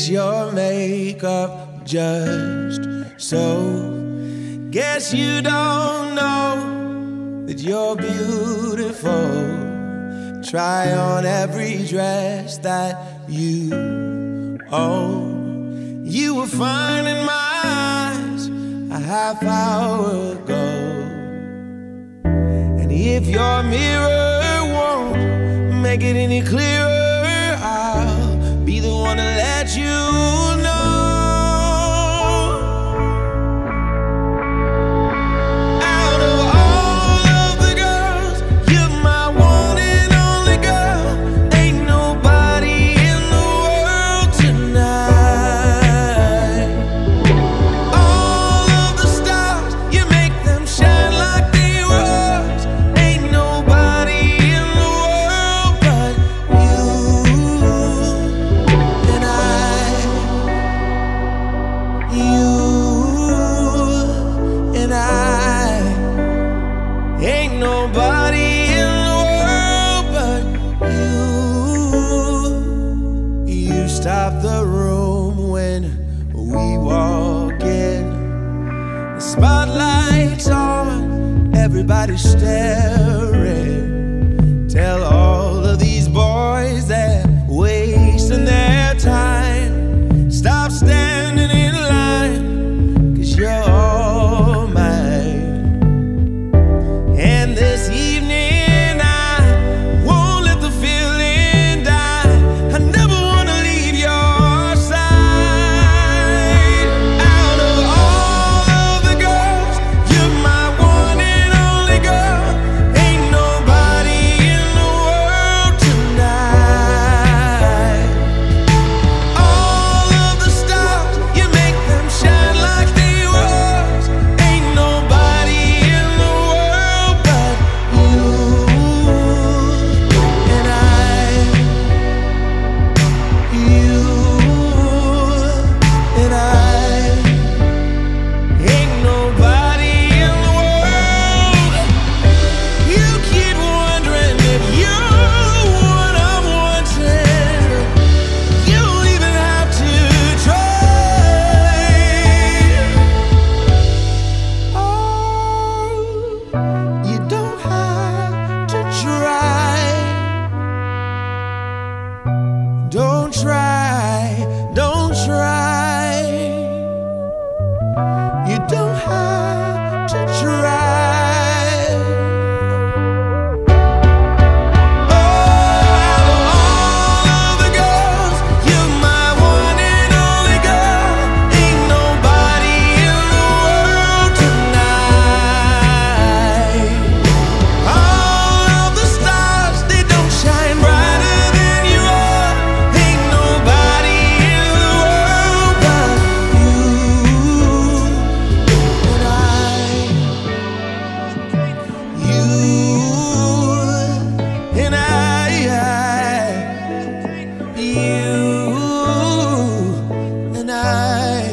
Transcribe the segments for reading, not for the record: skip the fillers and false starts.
Is your makeup just so? Guess you don't know that you're beautiful. Try on every dress that you own. You were fine in my eyes a half hour ago. And if your mirror won't make it any clearer, I'll be the one to let you know. Out of all of the girls, you're my one and only girl. Ain't nobody in the world tonight. All of the stars, you make them shine like they were. Ain't nobody in the world but you and I. You and I. Ain't nobody in the world but you. You stop the room when we walk in. The spotlight's on, everybody's staring. Tell all of these boys they're wasting their time. Stop standing in line, 'cause you're all mine. And this evening I won't let the feeling die. I never wanna leave your side. Out of all of the girls, you're my one and only girl. Ain't nobody in the world tonight. All of the stars, you make them shine like they were. Ain't nobody in the world but you and I. You and I. Ain't nobody in the world. You keep wondering if you're the one I'm wanting. You don't even have to try. Oh, you don't have to try. Don't try, don't try. You don't have to try. Out of all of the girls, you're my one and only girl. Ain't nobody in the world tonight. All of the stars, they don't shine brighter than you are. Ain't nobody in the world but you and I. You and I. You and I.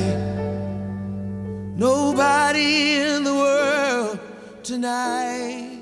Nobody in the world tonight.